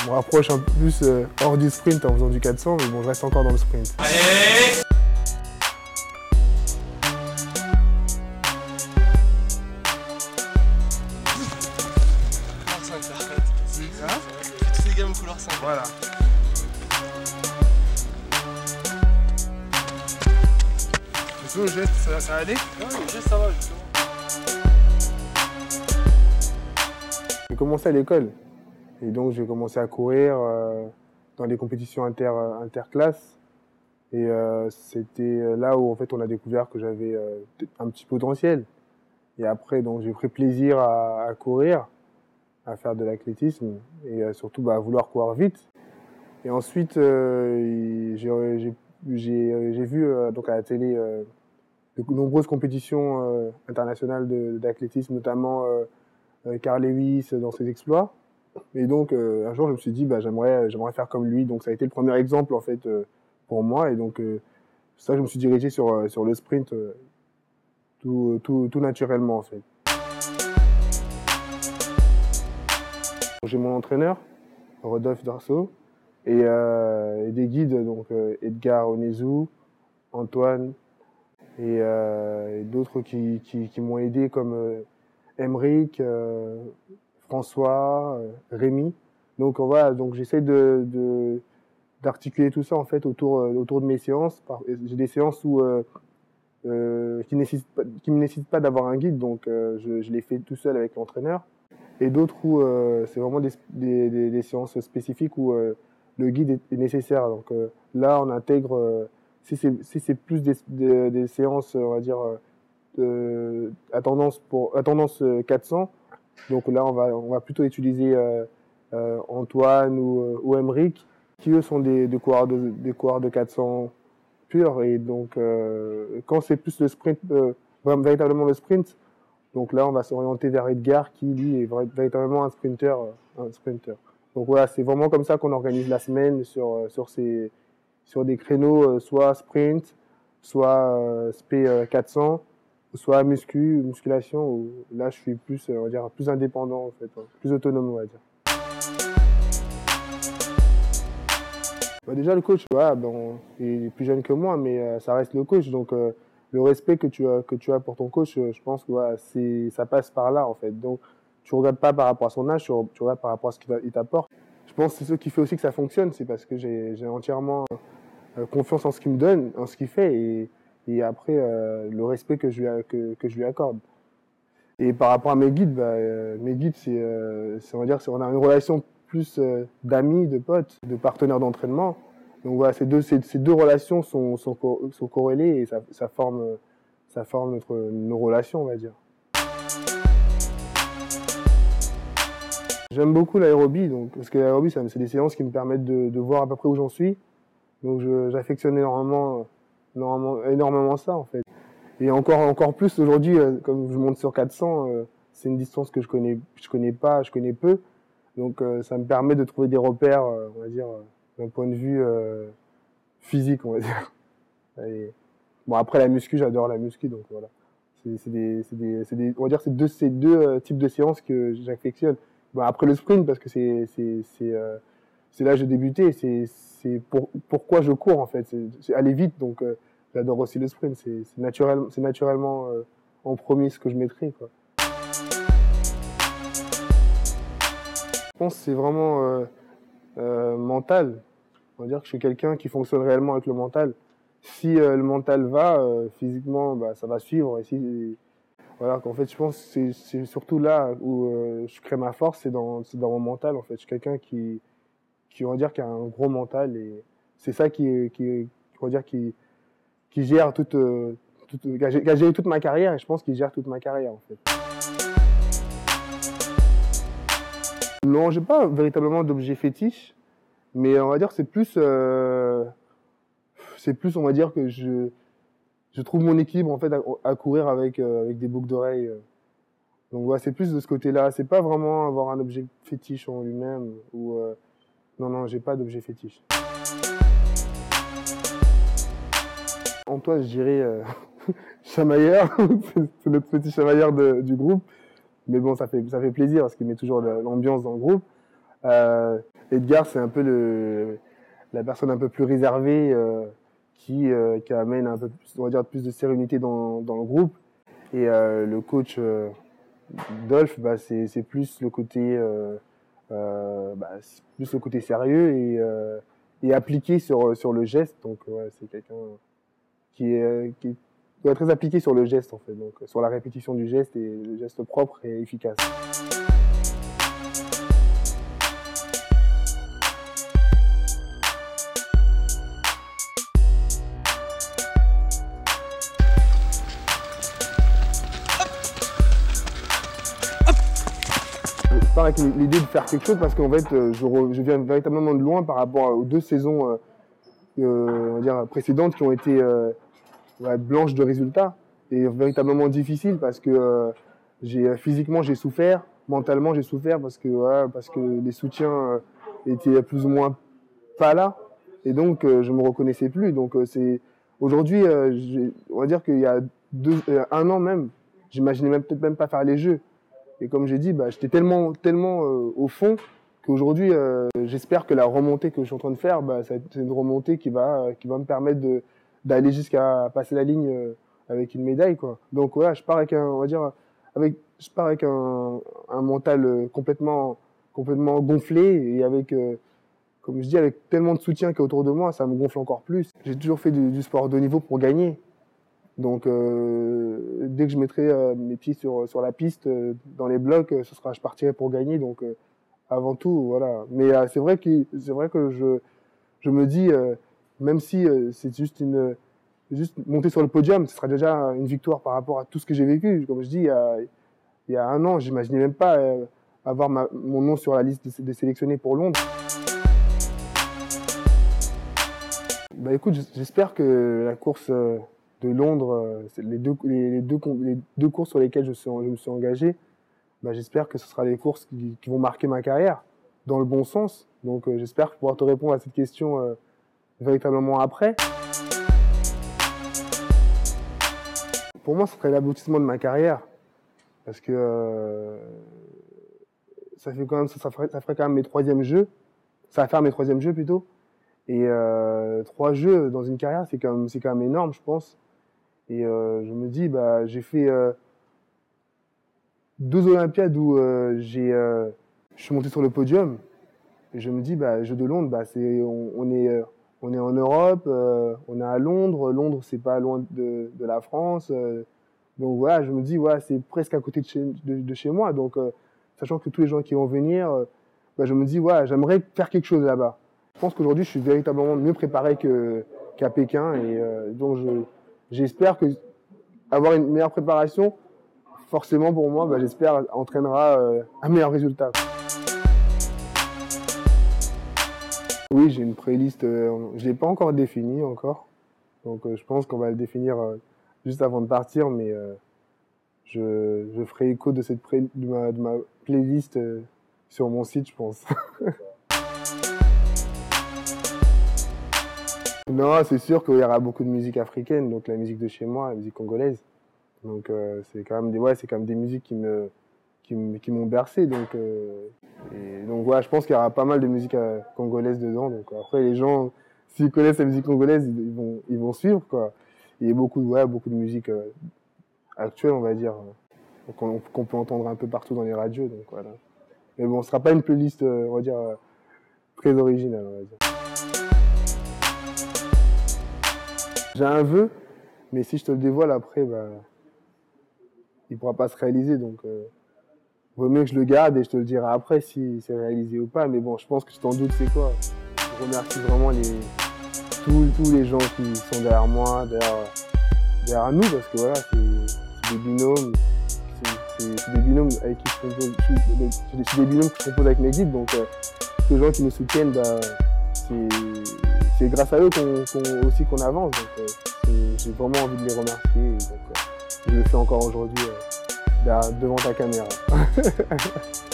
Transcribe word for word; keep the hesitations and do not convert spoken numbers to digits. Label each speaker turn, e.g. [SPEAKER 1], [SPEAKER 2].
[SPEAKER 1] Je me rapproche un peu plus euh, hors du sprint en faisant du quatre cents, mais bon, je reste encore dans le sprint. Allez!
[SPEAKER 2] Toutes les gammes couleur cinq.
[SPEAKER 1] Voilà. Mais sinon, le geste, ça, ça va aller?
[SPEAKER 2] Oui, le geste, ça va, justement.
[SPEAKER 1] J'ai commencé à l'école. Et donc, j'ai commencé à courir euh, dans les compétitions inter, interclasses. Et euh, c'était là où, en fait, on a découvert que j'avais euh, un petit potentiel. Et après, donc, j'ai pris plaisir à, à courir, à faire de l'athlétisme et euh, surtout bah, à vouloir courir vite. Et ensuite, euh, j'ai vu euh, donc à la télé euh, de nombreuses compétitions euh, internationales d'athlétisme, notamment euh, euh, Carl Lewis dans ses exploits. Et donc, euh, un jour, je me suis dit, bah, j'aimerais j'aimerais faire comme lui. Donc, ça a été le premier exemple, en fait, euh, pour moi. Et donc, euh, ça, je me suis dirigé sur, euh, sur le sprint euh, tout, tout, tout naturellement, en fait. J'ai mon entraîneur, Rodolphe Darceau, et, euh, et des guides, donc euh, Edgar Onezou, Antoine, et, euh, et d'autres qui, qui, qui m'ont aidé, comme euh, Emeric, euh, François, euh, Rémi. Donc voilà, donc j'essaie de, de d'articuler tout ça en fait autour euh, autour de mes séances. J'ai des séances où euh, euh, qui nécessitent pas, qui me nécessitent pas d'avoir un guide, donc euh, je, je les fais tout seul avec l'entraîneur. Et d'autres où euh, c'est vraiment des, des, des, des séances spécifiques où euh, le guide est, est nécessaire. Donc euh, là, on intègre euh, si c'est si c'est plus des, des, des séances, on va dire euh, à tendance pour à tendance quatre cents. Donc là, on va, on va plutôt utiliser euh, euh, Antoine ou, ou Emeric, qui eux sont des, des, coureurs de, des coureurs de quatre cents purs. Et donc, euh, quand c'est plus le sprint, euh, véritablement le sprint, donc là, on va s'orienter vers Edgar, qui lui est véritablement un sprinter. Un sprinter. Donc voilà, c'est vraiment comme ça qu'on organise la semaine sur, sur, ces, sur des créneaux, soit sprint, soit euh, spé quatre cents. Soit muscu, musculation, où là je suis plus, on va dire, plus indépendant en fait, plus autonome on va dire. Bah déjà le coach, ouais, bon, il est plus jeune que moi, mais euh, ça reste le coach, donc euh, le respect que tu as, que tu as pour ton coach, euh, je pense que ouais, c'est, ça passe par là en fait. Donc tu regardes pas par rapport à son âge, tu, tu regardes par rapport à ce qu'il t'apporte. Je pense que c'est ce qui fait aussi que ça fonctionne, c'est parce que j'ai, j'ai entièrement euh, confiance en ce qu'il me donne, en ce qu'il fait, et et après euh, le respect que je lui que, que je lui accorde. Et par rapport à mes guides, bah, euh, mes guides c'est euh, on va dire c'est on a une relation plus euh, d'amis, de potes, de partenaires d'entraînement. Donc voilà, ces deux ces, ces deux relations sont sont, co sont corrélées et ça ça forme ça forme notre nos relations, on va dire. J'aime beaucoup l'aérobie, donc parce que l'aérobie c'est des séances qui me permettent de, de voir à peu près où j'en suis. Donc j'affectionne énormément énormément, énormément ça en fait. Et encore, encore plus aujourd'hui, euh, comme je monte sur quatre cents, euh, c'est une distance que je connais, je connais pas, je connais peu. Donc euh, ça me permet de trouver des repères, euh, on va dire, euh, d'un point de vue euh, physique, on va dire. Et, bon après la muscu, j'adore la muscu, donc voilà. C'est des, c'est des, c'est des, on va dire c'est deux, c'est deux euh, types de séances que j'affectionne. Bon, après le sprint parce que c'est, c'est, c'est, euh, c'est là que j'ai débuté, c'est, c'est pour, pourquoi je cours en fait, c'est aller vite, donc euh, j'adore aussi le sprint, c'est naturel, c'est naturellement euh, en premier ce que je mettrai, quoi. Je pense que c'est vraiment euh, euh, mental. On va dire que je suis quelqu'un qui fonctionne réellement avec le mental. Si euh, le mental va, euh, physiquement, bah, ça va suivre. Et si, voilà, qu'en fait, je pense que c'est surtout là où euh, je crée ma force, c'est dans, dans mon mental. En fait, je suis quelqu'un qui, qui, on va dire, qui a un gros mental et c'est ça qui, qui, on va dire, qui qui gère toute, toute, qui a géré toute ma carrière et je pense qu'il gère toute ma carrière en fait. Non, j'ai pas véritablement d'objet fétiche, mais on va dire c'est plus, euh, c'est plus on va dire que je, je trouve mon équilibre en fait à, à courir avec euh, avec des boucles d'oreilles. Donc voilà, c'est plus de ce côté-là. C'est pas vraiment avoir un objet fétiche en lui-même ou euh, non non, j'ai pas d'objet fétiche. Antoine, je dirais euh, chamailleur, c'est notre petit chamailleur de, du groupe. Mais bon, ça fait, ça fait plaisir parce qu'il met toujours l'ambiance dans le groupe. Euh, Edgar, c'est un peu le, la personne un peu plus réservée euh, qui, euh, qui amène un peu plus, on va dire, plus de sérénité dans, dans le groupe. Et euh, le coach euh, Dolph, bah, c'est, c'est plus le côté, euh, euh, bah, c'est plus le côté sérieux et, euh, et appliqué sur, sur le geste. Donc ouais, c'est quelqu'un qui est, qui est très appliqué sur le geste en fait, donc sur la répétition du geste et le geste propre et efficace. Je pars avec l'idée de faire quelque chose parce qu'en fait, je, re, je viens véritablement de loin par rapport aux deux saisons euh, euh, on va dire, précédentes qui ont été euh, ouais, blanches de résultats et véritablement difficiles parce que euh, j'ai, physiquement j'ai souffert, mentalement j'ai souffert parce que, ouais, parce que les soutiens euh, étaient plus ou moins pas là et donc euh, je me reconnaissais plus. Donc euh, c'est aujourd'hui, euh, on va dire qu'il y a deux, euh, un an même, j'imaginais même peut-être même pas faire les Jeux. Et comme j'ai dit, bah, j'étais tellement, tellement euh, au fond qu'aujourd'hui, euh, j'espère que la remontée que je suis en train de faire, bah, c'est une remontée qui va, qui va me permettre de, d'aller jusqu'à passer la ligne euh, avec une médaille, quoi. Donc voilà, je pars avec un, on va dire, avec, je pars avec un, un mental complètement, complètement gonflé et avec, euh, comme je dis, avec tellement de soutien qu'il y a autour de moi, ça me gonfle encore plus. J'ai toujours fait du, du sport de haut niveau pour gagner. Donc, euh, dès que je mettrai euh, mes pieds sur, sur la piste, euh, dans les blocs, euh, ce sera, je partirai pour gagner. Donc, euh, avant tout, voilà. Mais euh, c'est vrai que, c'est vrai que je, je me dis, euh, même si euh, c'est juste une, juste monter sur le podium, ce sera déjà une victoire par rapport à tout ce que j'ai vécu. Comme je dis, il y a, il y a un an, j'imaginais même pas euh, avoir ma, mon nom sur la liste des, des sélectionnés pour Londres. Bah écoute, j'espère que la course euh, de Londres, les deux, les, les, deux, les deux courses sur lesquelles je, suis, je me suis engagé, bah j'espère que ce sera les courses qui, qui vont marquer ma carrière, dans le bon sens. Donc euh, j'espère pouvoir te répondre à cette question euh, véritablement après. Pour moi, ce serait l'aboutissement de ma carrière, parce que euh, ça, fait quand même, ça, ferait, ça ferait quand même mes troisièmes jeux, ça va faire mes troisièmes jeux plutôt. Et euh, trois jeux dans une carrière, c'est quand même, c'est quand même énorme, je pense. Et euh, je me dis, bah, j'ai fait euh, deux Olympiades où euh, j'ai, euh, je suis monté sur le podium. Et je me dis, bah, Jeux de Londres, bah, c'est, on, on est, euh, on est en Europe, euh, on est à Londres. Londres, c'est pas loin de, de la France. Euh, donc voilà, je me dis, ouais, c'est presque à côté de chez, de, de chez moi. Donc, euh, sachant que tous les gens qui vont venir, euh, bah, je me dis, ouais, j'aimerais faire quelque chose là-bas. Je pense qu'aujourd'hui, je suis véritablement mieux préparé que, qu'à Pékin. Et euh, donc, je, j'espère que avoir une meilleure préparation, forcément pour moi, bah, j'espère, entraînera euh, un meilleur résultat. Oui, j'ai une playlist, euh, je ne l'ai pas encore définie encore. Donc euh, je pense qu'on va le définir euh, juste avant de partir, mais euh, je, je ferai écho de, cette pré- de, ma, de ma playlist euh, sur mon site, je pense. Non, c'est sûr qu'il y aura beaucoup de musique africaine, donc la musique de chez moi, la musique congolaise. Donc euh, c'est quand même des, ouais, c'est quand même des musiques qui me, qui, me, qui m'ont bercé. Donc, euh, et donc ouais, je pense qu'il y aura pas mal de musique euh, congolaise dedans. Donc après les gens, s'ils connaissent la musique congolaise, ils, ils vont, ils vont suivre quoi. Il y a beaucoup, ouais, beaucoup de musique euh, actuelle, on va dire, euh, qu'on, qu'on peut entendre un peu partout dans les radios. Donc voilà. Mais bon, ce sera pas une playlist, euh, on va dire, euh, très originale, on va dire. J'ai un vœu, mais si je te le dévoile après, bah, il ne pourra pas se réaliser. Donc, euh, vaut mieux que je le garde et je te le dirai après si c'est réalisé ou pas. Mais bon, je pense que tu t'en doutes, c'est quoi. Je remercie vraiment les, tous, tous les gens qui sont derrière moi, derrière, derrière nous, parce que voilà, c'est, c'est des binômes. C'est, c'est, c'est des binômes avec qui je compose, c'est, c'est des binômes que je compose avec mes guides. Donc, euh, tous les gens qui nous soutiennent, bah, c'est, c'est grâce à eux qu'on, qu'on, aussi qu'on avance. Donc, euh, j'ai vraiment envie de les remercier. Et donc, euh, je le fais encore aujourd'hui euh, devant ta caméra.